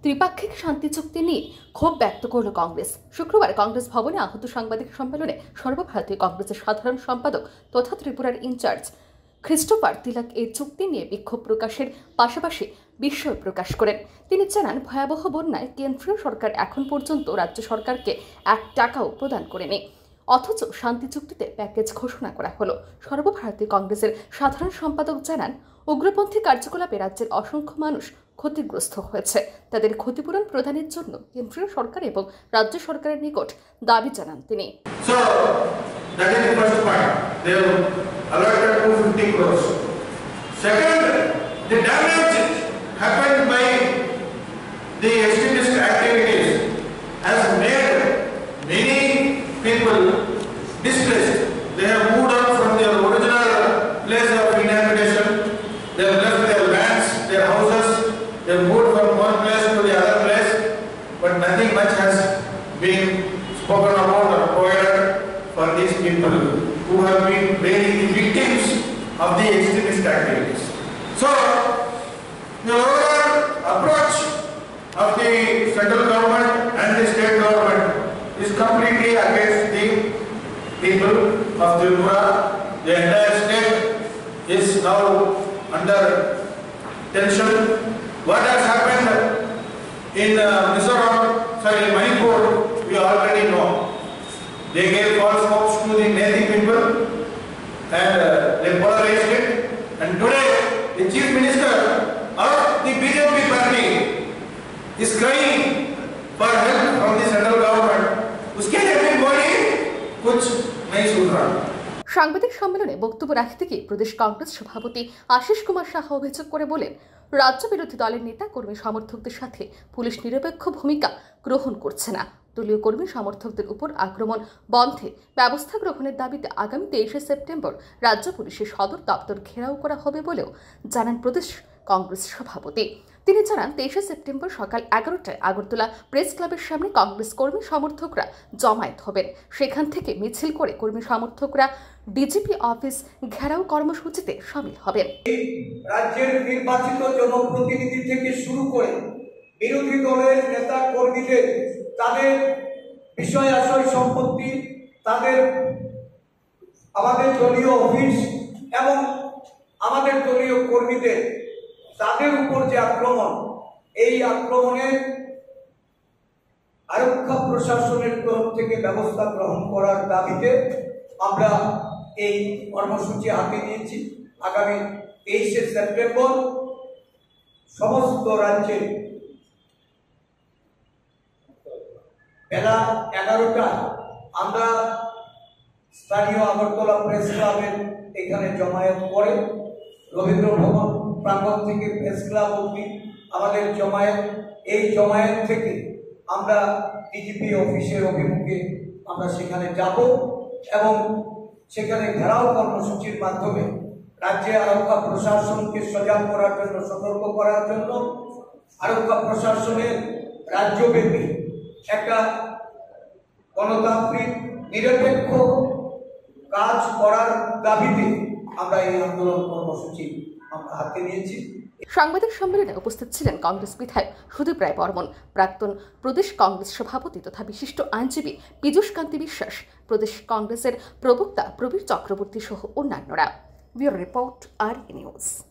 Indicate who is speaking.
Speaker 1: ত্রিপাক্ষিক শান্তি চুক্তি নিয়ে ক্ষোভ ব্যক্ত করল কংগ্রেস। শুক্রবার কংগ্রেস ভবনে আহত সাংবাদিক সম্মেলনে সর্বভারতীয় কংগ্রেসের সাধারণ সম্পাদক তথা ত্রিপুরার ইনচার্জ খ্রিস্টোফার তিলক এই চুক্তি নিয়ে বিক্ষোভ প্রকাশের পাশাপাশি বিস্ময় প্রকাশ করেন। তিনি জানান, ভয়াবহ বন্যায় কেন্দ্রীয় সরকার এখন পর্যন্ত রাজ্য সরকারকে 1 টাকাও প্রদান করেনি, অথচ শান্তি চুক্তিতে প্যাকেজ ঘোষণা করা হলো। সর্বভারতীয় কংগ্রেসের সাধারণ সম্পাদক জানান, উগ্রপন্থী কার্যকলাপে রাজ্যের অসংখ্য মানুষ ক্ষতিগ্রস্ত হয়েছে। তাদের ক্ষতিপূরণ প্রদানের জন্য কেন্দ্রীয় সরকার এবং রাজ্য সরকারের নিকট দাবি জানান তিনি।
Speaker 2: They moved from one place to the other place, but nothing much has been spoken about or provided for these people who have been really the victims of the extremist activities. So, the overall approach of the central government and the state government is completely against the people of Tripura. The entire state is now under tension. What has happened in Manipur, we already know. They gave false hopes to the Native people and they polarized it. And today, the Chief Minister of the BJP party is crying for help from the central government. उसके लिए मोदी कुछ नहीं सुन रहा।
Speaker 1: সাংবাদিক সম্মেলনে বক্তব্য রাখতে গিয়ে প্রদেশ কংগ্রেস সভাপতি আশিস কুমার সাহা অভিযোগ করে বলেন, রাজ্য বিরোধী দলের নেতা কর্মী সমর্থকদের সাথে পুলিশ নিরপেক্ষ ভূমিকা গ্রহণ করছে না। দলীয় কর্মী সমর্থকদের উপর আক্রমণ বন্ধে ব্যবস্থা গ্রহণের দাবিতে আগামী 23শে সেপ্টেম্বর রাজ্য পুলিশের সদর দপ্তর ঘেরাও করা হবে বলেও জানান প্রদেশ কংগ্রেস সভাপতি। তিনি জানান, 23শে সেপ্টেম্বর সকাল 11টায় আগরতলা প্রেস ক্লাবের সামনে কংগ্রেস কর্মী সমর্থকরা জমায়েত হবেন। সেখান থেকে মিছিল করে কর্মী সমর্থকরা ডিজিপি অফিস ঘেরাও কর্মসূচিতে শামিল হবেন।
Speaker 3: রাজ্যের নির্বাচিত জনপ্রতিনিধি থেকে শুরু করে বিরোধী দলের নেতা কর্মীদের তাদের বিষয় আশয় সম্পত্তি, তাদের আমাদের দলীয় অফিস এবং আমাদের দলীয় কর্মীদের তাদের উপর যে আক্রমণ, এই আক্রমণে আরক্ষা প্রশাসনের তরফ থেকে ব্যবস্থা গ্রহণ করার দাবিতে আমরা এই কর্মসূচি হাতে নিয়েছি। আগামী 23শে সেপ্টেম্বর সমস্ত রাজ্যে বেলা 11টায় আমরা স্থানীয় আগরতলা প্রেস ক্লাবের এখানে জমায়েত করে রবীন্দ্র ভবন প্রাঙ্গণ থেকে প্রেস ক্লাব অবধি আমাদের জমায়েত। এই জমায়েত থেকে আমরা ডিজিপি অফিসের অভিমুখে আমরা সেখানে যাব এবং সেখানে ঘেরাও কর্মসূচির মাধ্যমে রাজ্যে আরক্ষা প্রশাসনকে সজাগ করার জন্য, সতর্ক করার জন্য আরক্ষা প্রশাসনের রাজ্যব্যাপী একটা গণতান্ত্রিক নিরপেক্ষ কাজ করার দাবিতে আমরা এই আন্দোলন কর্মসূচি আমরা হাতে নিয়েছি।
Speaker 1: সাংবাদিক সম্মেলনে উপস্থিত ছিলেন কংগ্রেস বিধায়ক সুদীপ রায় বর্মন, প্রাক্তন প্রদেশ কংগ্রেস সভাপতি তথা বিশিষ্ট আইনজীবী পীযূষ কান্তি বিশ্বাস, প্রদেশ কংগ্রেসের প্রবক্তা প্রবীর চক্রবর্তী সহ অন্যান্যরা। ব্যুরো রিপোর্ট, আর নিউজ।